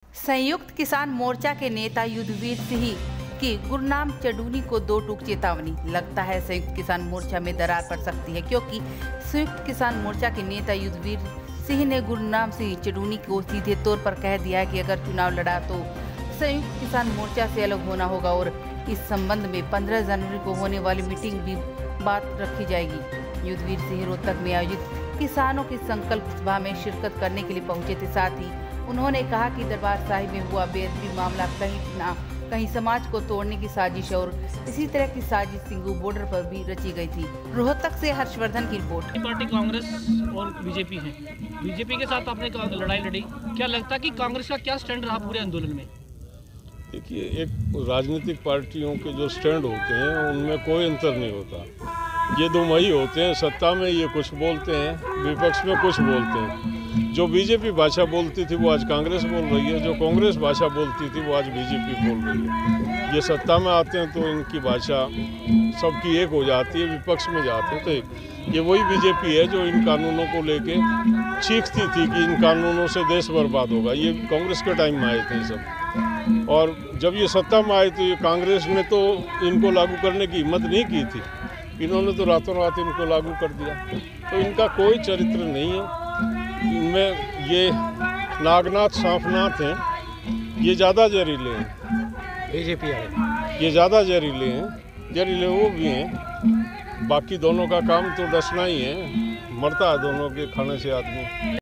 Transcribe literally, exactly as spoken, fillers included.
संयुक्त किसान मोर्चा के नेता युद्धवीर सिंह की गुरनाम चढ़ूनी को दो टूक चेतावनी। लगता है संयुक्त किसान मोर्चा में दरार पड़ सकती है, क्योंकि संयुक्त किसान मोर्चा के नेता युद्धवीर सिंह ने गुरनाम सिंह चढ़ूनी को सीधे तौर पर कह दिया है कि अगर चुनाव लड़ा तो संयुक्त किसान मोर्चा से अलग होना होगा और इस संबंध में पंद्रह जनवरी को होने वाली मीटिंग भी बात रखी जाएगी। युद्धवीर सिंह रोहतक में आयोजित किसानों की संकल्प सभा में शिरकत करने के लिए पहुंचे थे। साथ ही उन्होंने कहा कि दरबार साहिब में हुआ बेअदबी मामला कहीं ना कहीं समाज को तोड़ने की साजिश और इसी तरह की साजिश सिंगू बॉर्डर पर भी रची गई थी। रोहतक से हर्षवर्धन की रिपोर्ट। पार्टी कांग्रेस और बीजेपी है। बीजेपी के साथ आपने लड़ाई लड़ी, क्या लगता है कि कांग्रेस का क्या स्टैंड रहा पूरे आंदोलन में? देखिए, एक राजनीतिक पार्टियों के जो स्टैंड होते हैं उनमें कोई अंतर नहीं होता। ये दो मही होते हैं, सत्ता में ये कुछ बोलते हैं, विपक्ष में कुछ बोलते हैं। जो बीजेपी भाषा बोलती थी वो आज कांग्रेस बोल रही है, जो कांग्रेस भाषा बोलती थी वो आज बीजेपी बोल रही है। ये सत्ता में आते हैं तो इनकी भाषा सबकी एक हो जाती है, विपक्ष में जाते हैं तो एक। ये वही बीजेपी है जो इन कानूनों को लेके चीखती थी कि इन कानूनों से देश बर्बाद होगा। ये कांग्रेस के टाइम में आए थे सब, और जब ये सत्ता में आए तो ये कांग्रेस ने तो इनको लागू करने की हिम्मत नहीं की थी, इन्होंने तो रातों रात इनको लागू कर दिया। तो इनका कोई चरित्र नहीं है। इनमें ये नागनाथ सांफनाथ हैं, ये ज़्यादा जहरीले हैं। बीजेपी है ये ज़्यादा जहरीले हैं, जहरीले वो भी हैं। बाकी दोनों का काम तो डसना ही है, मरता है दोनों के खाने से आदमी।